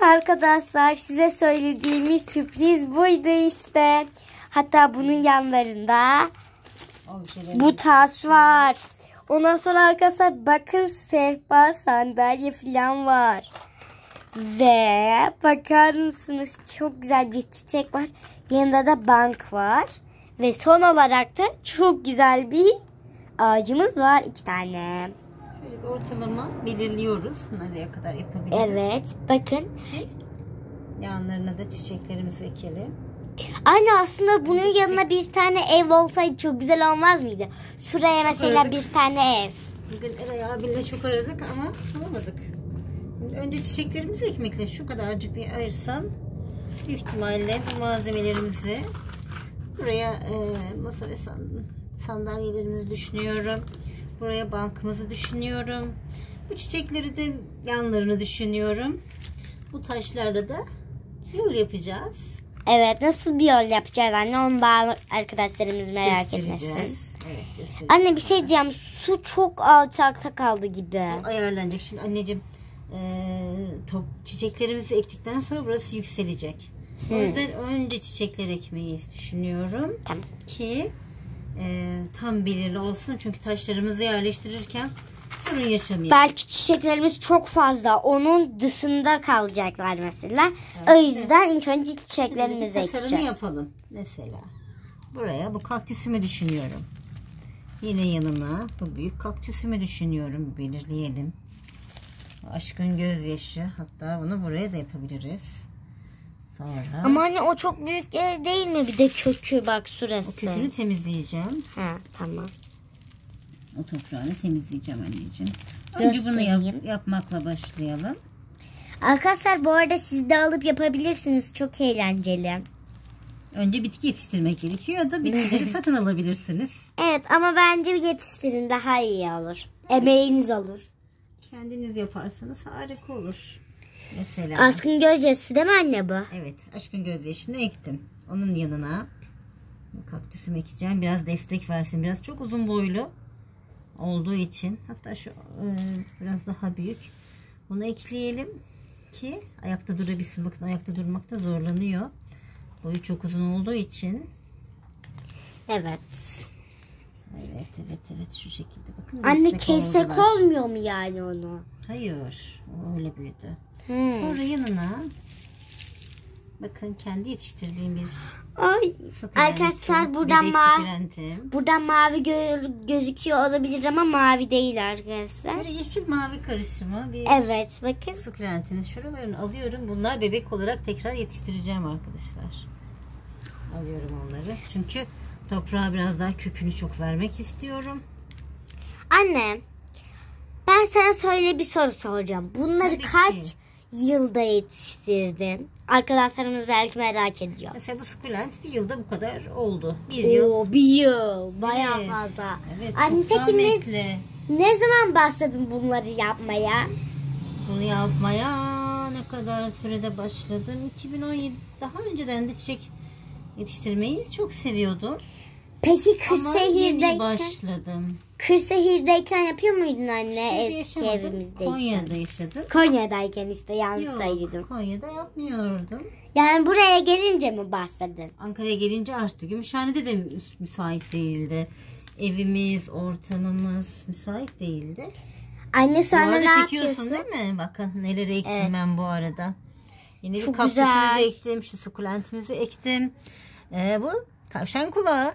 arkadaşlar, size söylediğimiz sürpriz buydu işte. Hatta bunun yanlarında bu tas var. Ondan sonra arkadaşlar bakın, sehpa, sandalye falan var. Ve bakar mısınız, çok güzel bir çiçek var. Yanında da bank var. Ve son olarak da çok güzel bir ağacımız var, 2 tane. Şöyle bir ortalama belirliyoruz. Nereye kadar yapabiliriz? Evet, bakın. Yanlarına da çiçeklerimizi ekelim. Anne, aslında bunun yanına bir tane ev olsaydı çok güzel olmaz mıydı? Şuraya çok mesela aradık. Bir tane ev. Bugün Eray abiyle çok aradık ama bulamadık. Şimdi önce çiçeklerimizi ekmekle şu kadarcık bir ayırsam, büyük ihtimalle bu malzemelerimizi buraya masa ve sandalyelerimizi düşünüyorum. Buraya bankımızı düşünüyorum. Bu çiçekleri de yanlarını düşünüyorum. Bu taşlarla da yol yapacağız. Evet, nasıl bir yol yapacağız anne? Onu da arkadaşlarımız merak etmesin. Evet, anne bir şey diyeceğim. Su çok alçakta kaldı gibi. Bu ayarlanacak. Şimdi anneciğim, çiçeklerimizi ektikten sonra burası yükselecek. O yüzden önce çiçekler ekmeyi düşünüyorum. Tamam. Ki tam belirli olsun. Çünkü taşlarımızı yerleştirirken sorun yaşamayalım. Belki çiçeklerimiz çok fazla onun dışında kalacaklar mesela. Evet. O yüzden ilk önce çiçeklerimizi ekeceğiz. Tasarımı yapalım. Mesela buraya bu kaktüsümü düşünüyorum. Yine yanına bu büyük kaktüsümü düşünüyorum. Belirleyelim. Aşkın gözyaşı. Hatta bunu buraya da yapabiliriz. Sonra. Ama anne, o çok büyük değil mi? Bir de kökü bak, şurası. O kökünü temizleyeceğim. Ha, tamam. O toprağını temizleyeceğim anneciğim. Önce bunu yapmakla başlayalım. Arkadaşlar, bu arada siz de alıp yapabilirsiniz. Çok eğlenceli. Önce bitki yetiştirmek gerekiyor ya da bitkileri satın alabilirsiniz. Evet, ama bence yetiştirin, daha iyi olur. Emeğiniz olur. Kendiniz yaparsanız harika olur. Mesela. Aşkın gözyaşı değil mi anne bu? Evet, aşkın gözyaşını ektim. Onun yanına kaktüsümü ekeceğim. Biraz destek versin. Biraz çok uzun boylu olduğu için. Hatta şu biraz daha büyük. Bunu ekleyelim ki ayakta durabilsin. Bakın, ayakta durmakta zorlanıyor. Boyu çok uzun olduğu için. Evet. Evet, şu şekilde. Bakın, anne, kessek olmuyor mu yani onu? Hayır. O öyle büyüdü. Sonra yanına bakın, kendi yetiştirdiğim bir arkadaşlar, buradan mavi gözüküyor olabilir ama mavi değil arkadaşlar. Böyle yeşil mavi karışımı bir bakın. sukulentimiz. Şuralarını alıyorum. Bunlar bebek olarak tekrar yetiştireceğim arkadaşlar. Alıyorum onları. Çünkü toprağa biraz daha kökünü çok vermek istiyorum. Anne, ben sana bir soru soracağım. Bunları kaç yılda yetiştirdin? Arkadaşlarımız belki merak ediyor. Mesela bu sukulent bir yılda bu kadar oldu. Bir yıl. Bayağı fazla. Evet, anne, peki ne zaman başladın bunları yapmaya? Bunu yapmaya ne kadar sürede başladım? 2017. Daha önceden de çiçek yetiştirmeyi çok seviyordum. Peki Kırşehir'deyken başladım. Kırşehir'deyken yapıyor muydun anne? Eski evimizdeyken. Konya'da yaşadım. Konya'dayken işte, yanlış saydım. Konya'da yapmıyordum. Yani buraya gelince mi başladın? Ankara'ya gelince artık Gümüşhane'de de müsait değildi. Evimiz, ortamımız müsait değildi. Anne, sonra ne yapıyorsun? Çekiyorsun değil mi? Bakın neleri ektim ben bu arada. Yine bir kaktüsümüzü ektim. Şu sukulentimizi ektim. Bu tavşan kulağı.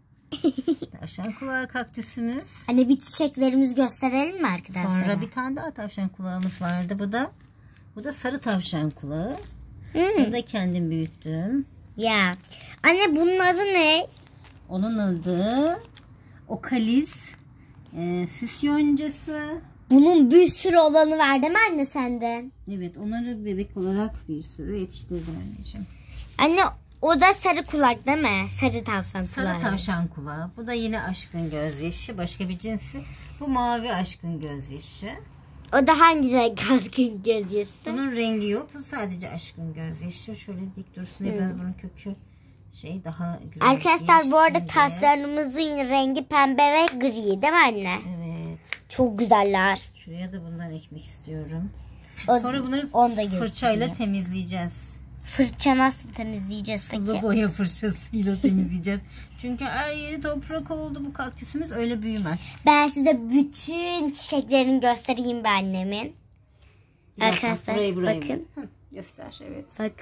Tavşan kulağı kaktüsümüz. Anne, bir çiçeklerimizi gösterelim mi arkadaşlar? Sonra bir tane daha tavşan kulağımız vardı. Bu da sarı tavşan kulağı. Bunu da kendim büyüttüm. Ya. Anne, bunun adı ne? Onun adı okaliz. Süs yoncası. Bunun bir sürü olanı var değil mi anne senden? Evet, onları bebek olarak bir sürü yetiştirdim anneciğim. Anne, o da sarı kulak değil mi? Sarı tavşan kulağı. Sarı tavşan kulağı. Bu da yine aşkın gözyaşı. Başka bir cinsi. Bu mavi aşkın gözyaşı. O da hangi renk aşkın gözyaşı? Bunun rengi yok. Bu sadece aşkın gözyaşı. Şöyle dik dursun diye biraz bunun kökü daha güzel. Arkadaşlar, bu arada taşlarımızın rengi pembe ve gri değil mi anne? Evet. Çok güzeller. Şuraya da bundan ekmek istiyorum. Sonra bunları fırçayla temizleyeceğiz. Fırça nasıl temizleyeceğiz peki? Sulu boya fırçasıyla temizleyeceğiz. Çünkü her yeri toprak oldu, bu kaktüsümüz öyle büyümez. Ben size bütün çiçeklerini göstereyim ben annemin. Arkadaşlar bakın. Göster, evet.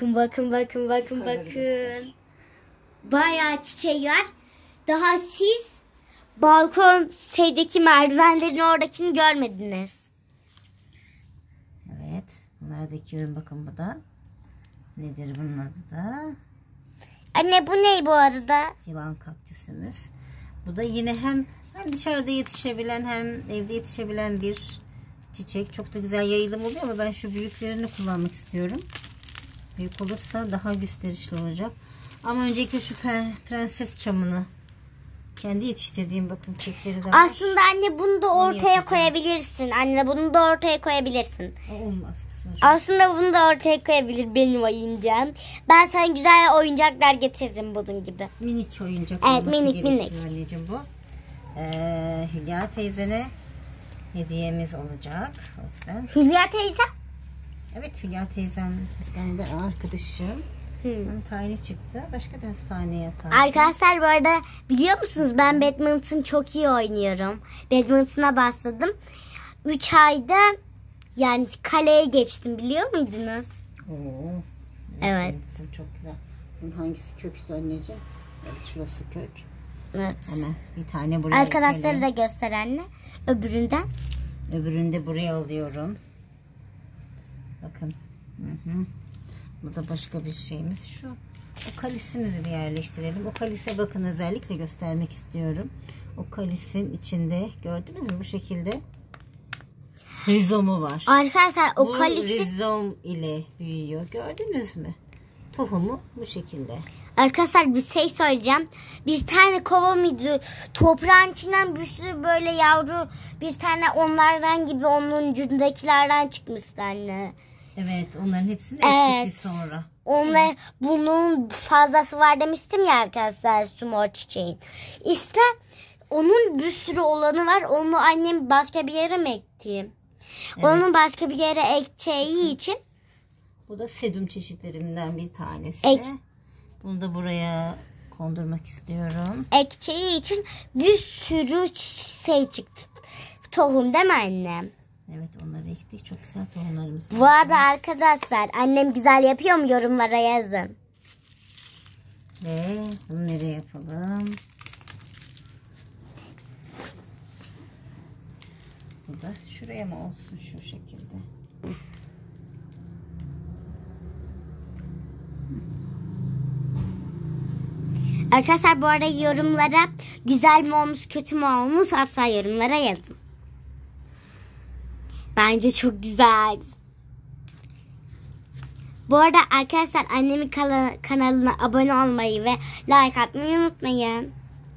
Bakın. Bayağı çiçeği var. Daha siz balkon şeydeki merdivenlerin oradakini görmediniz. Evet. Bunları dikiyorum, bakın bu da. Nedir bunun adı da? Anne bu ne bu arada? Yılan kaktüsümüz. Bu da yine hem dışarıda yetişebilen hem evde yetişebilen bir çiçek. Çok da güzel yayılım oluyor ama ben şu büyüklerini kullanmak istiyorum. Büyük olursa daha gösterişli olacak. Ama öncelikle şu prenses çamını, kendi yetiştirdiğim bakın kökleri de var. Aslında anne bunu da ortaya koyabilirsin. Anne bunu da ortaya koyabilirsin. Olmaz. Aslında bunu da ortaya koyabilir benim oyuncağım. Ben sana güzel oyuncaklar getirdim bunun gibi. Minik oyuncak. Evet, minik. Anneciğim bu. Hülya teyzene hediyemiz olacak. O yüzden. Hülya teyze? Evet, Hülya teyzem bizden de arkadaşım. Tane çıktı. Başka biraz taneye tane. Arkadaşlar bu arada biliyor musunuz ben badminton çok iyi oynuyorum. Badminton'a başladım. 3 ayda yani kaleye geçtim, biliyor muydunuz? Oo. Evet. Kızım çok güzel. Bunun hangisi köktü anneciğim? Evet, şurası kök. Evet. Hemen bir tane buraya arkadaşları da göster anne. Öbüründen. Öbürünü de buraya alıyorum. Bakın. Bu da başka bir şeyimiz. Şu o kalisimizi bir yerleştirelim. O kalise bakın, özellikle göstermek istiyorum. O kalisin içinde gördünüz mü bu şekilde rizomu var. Arkadaşlar o bu kalisi rizom ile büyüyor. Gördünüz mü? Tohumu bu şekilde. Arkadaşlar bir şey söyleyeceğim. Bir tane kova mıydı? Toprağın içinden bir sürü böyle yavru, bir tane onlardan gibi onun ucundakilerden çıkmıştı anne. Evet, onların hepsini ektik biz sonra. Onlar, bunun fazlası var demiştim ya arkadaşlar, sumo çiçeğin. İşte onun bir sürü olanı var. Onu annem başka bir yere mi ekti? Evet. Onun başka bir yere ekeceği için. Bu da sedum çeşitlerimden bir tanesi. Bunu da buraya kondurmak istiyorum. Ekeceği için bir sürü şey çıktı. Tohum değil mi annem? Evet, onları ektik. Çok güzel tohumlarımız var. Bu arada arkadaşlar annem güzel yapıyor mu, yorumlara yazın. Ve bunu nereye yapalım? Bu da şuraya mı olsun, şu şekilde? Arkadaşlar bu arada yorumlara güzel mi olmuş kötü mü olmuş asla yorumlara yazın. Bence çok güzel. Bu arada arkadaşlar annemin kanalına abone olmayı ve like atmayı unutmayın.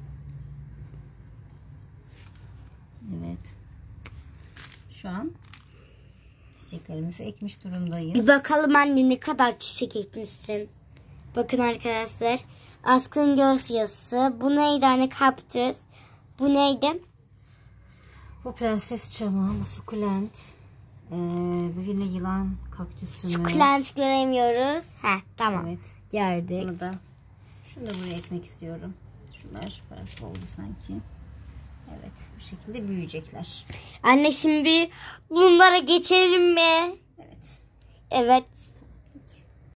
Evet. Şu an çiçeklerimizi ekmiş durumdayız. Bir bakalım anne ne kadar çiçek ekmişsin. Bakın arkadaşlar. Askın göz yazısı. Bu neydi anne? Kaktüs. Bu neydi? Bu prenses çamı. Bu sukulent. Bu yine yılan kaktüsümüz. Sukulent göremiyoruz. Tamam. Evet. Gördük. Şunu da buraya ekmek istiyorum. Şunlar biraz oldu sanki. Evet. Bu şekilde büyüyecekler. Anne şimdi bunlara geçelim mi? Evet. Evet.